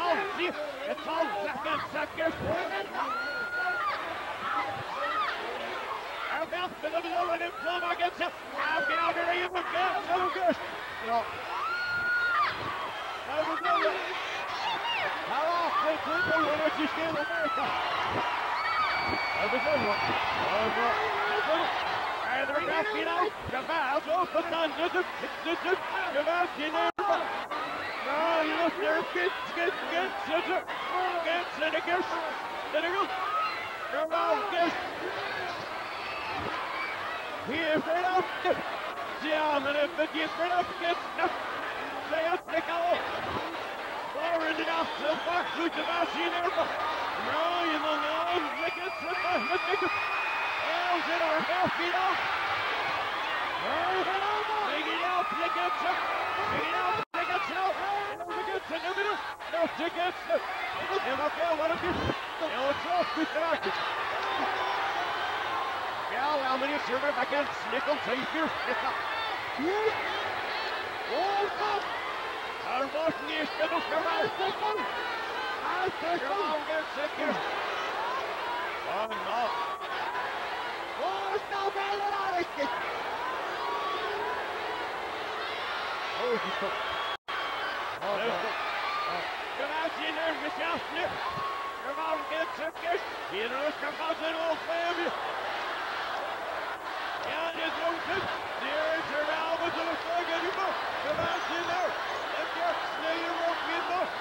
It's all second. I've got the middle and plumb against him. I've got to read the gun. So good. No. How often could the winner to steal America? That's a good one. And the back, you know, Jamal goes for done. Jamal, you know. No, you look there. Get, scissor. Get, Senegal. Jamal, get. Here, venom. Yeah, men if it gets venom, gets enough. Say up, Nicole. Forward enough to fuck with the machine. No, you know, look at the Ells in our half feet off. Bring it out, pick it up. Bring it out, pick it up. No tickets. And look at what it is. Now it's off with the market. Yeah, how many server back against Nickel? Take your pick up. Oh, stop. Our boss needs to go from our second. Our second. I'll get sick here. Oh, no. Oh, stop it. Oh, he's took. Oh, no. Come out in there, Miss Austin. Come on, get sick here. You know, come out in old family. Yeah, there's no tip. There's your album to the flag anymore. Come out in there. Let your snail walk in there.